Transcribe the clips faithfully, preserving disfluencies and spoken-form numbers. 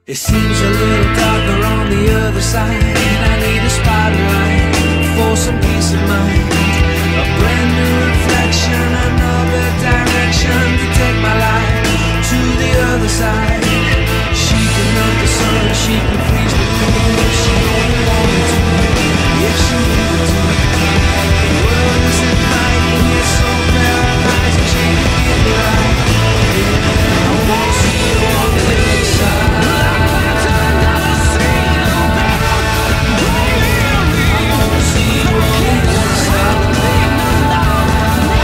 It seems a little darker on the other side. I need a spotlight for some peace of mind. A brand new reflection, another direction to take my life to the other side. She can melt the sun, she can freeze the moon if she only wanted to. If she needed to. The world is inviting, it's so paralyzing. She can get me right. Yeah, I wanna see you on the other side. I wanna see you on the other side.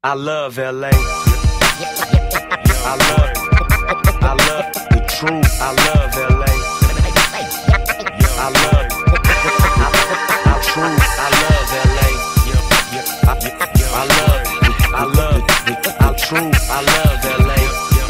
I love L A. I love, I love the truth. I love L A. I love, I, I truth. I love L A. I love, I love, I truth. I love L A.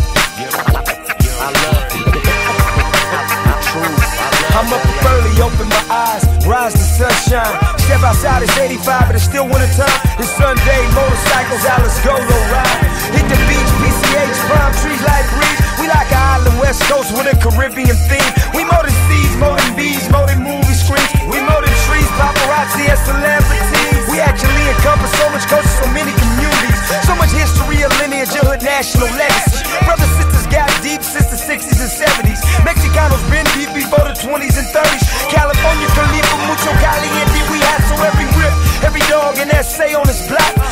I love, I truth. I'm up early, open my eyes, rise to sunshine. Step outside, it's eighty-five, but it's still wintertime. It's Sunday, motorcycles out, let's go, go ride. Hit the beach, P C H, palm trees like breeze. We like an island west coast with a Caribbean theme. We more than seas, more than bees, more than movie screens. We more than trees, paparazzi and celebrities. We actually encompass so much culture, so many communities. So much history, a lineage, a hood, national legacy. Brothers, sisters got deep since the sixties and seventies. Mexicanos been deep before the twenties and thirties. California, Califa, mucho caliente. We had so every whip, every dog, and that say on his block.